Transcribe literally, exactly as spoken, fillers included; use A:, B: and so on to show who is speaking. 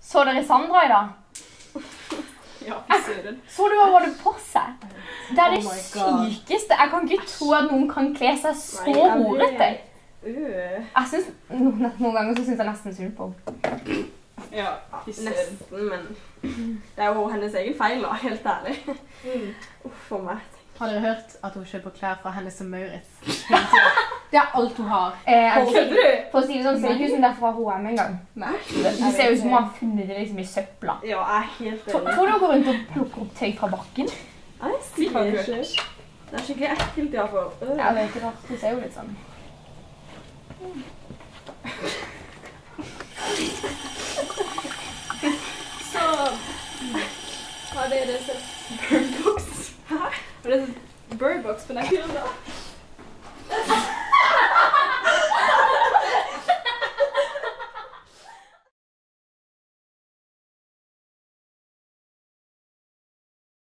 A: Så dere Sandra i dag?
B: Ja, jeg ser den.
A: Så du hva hadde på seg? Det er det
B: Oh my God.
A: sykeste. Jeg kan ikke tro at noen kan kle seg så
B: Nei, jeg
A: horete.
B: Øh.
A: Jeg synes, noen, noen ganger så synes jeg nesten synd på henne.
B: Ja, nesten, men det er jo hennes egen feil da, helt ærlig. Mm. Uff, for meg.
C: Har dere hørt at hun kjøper klær fra Hennes og Maurits?
A: Det er alt hun har. Eh,
B: Kødder du?
A: For å si det sånn, ser ikke ut som det er fra H og M en gang.
C: Nei.
A: Det ser ut som hun har funnet det liksom i søpla.
B: Ja, jeg er helt
A: Tror
B: enig.
A: tror du hun går rundt og plukker opp tøy fra bakken?
B: Jeg sier ikke. Det er skikkelig ekkelt i hvert fall. Øh.
A: Jeg vet ikke, det ser jo litt sånn.
B: Så har dere sett Bird Box? Hæ? Har dere sett Bird Box på Netflix da?